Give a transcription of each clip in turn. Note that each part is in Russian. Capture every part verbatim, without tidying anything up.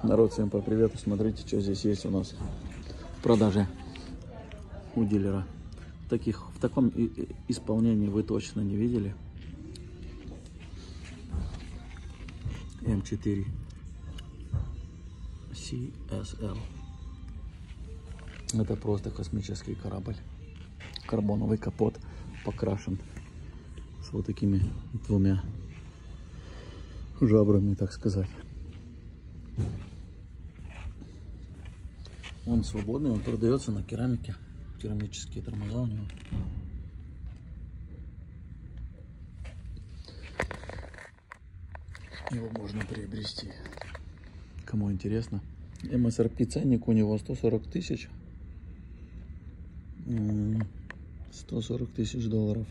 Народ, всем по привету. Смотрите, что здесь есть у нас в продаже у дилера. Таких, в таком исполнении вы точно не видели. эм четыре си эс эл. Это просто космический корабль. Карбоновый капот покрашен с вот такими двумя жабрами, так сказать. Он свободный, он продается на керамике. Керамические тормоза у него. Его можно приобрести. Кому интересно. эм эс эр пи ценник у него сто сорок тысяч. сто сорок тысяч долларов.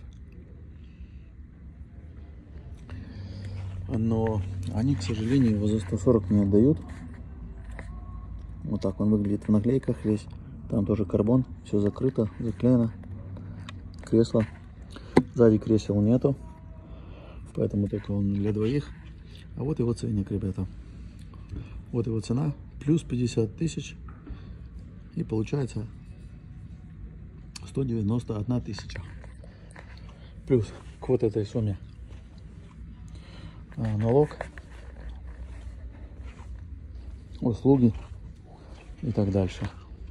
Но они, к сожалению, его за сто сорок не отдают. Вот так он выглядит в наклейках весь. Там тоже карбон, все закрыто, заклеено. Кресло. Сзади кресел нету, поэтому только он для двоих. А вот его ценник, ребята. Вот его цена. Плюс пятьдесят тысяч. И получается сто девяносто одна тысяча. Плюс к вот этой сумме а, налог, услуги и так дальше.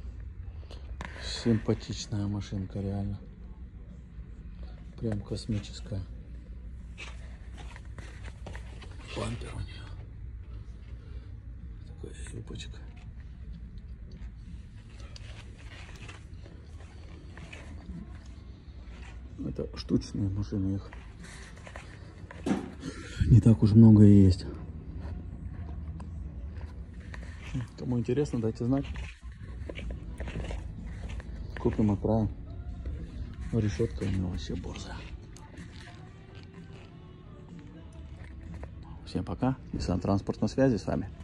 Симпатичная машинка, реально. Прям космическая. Бампер у нее. Такая юбочка. Это штучные машины, их не так уж много и есть. Кому интересно, дайте знать. Купим, отправим. Решетка у него вообще борзая. Всем пока. Nissan Транспорт на связи с вами.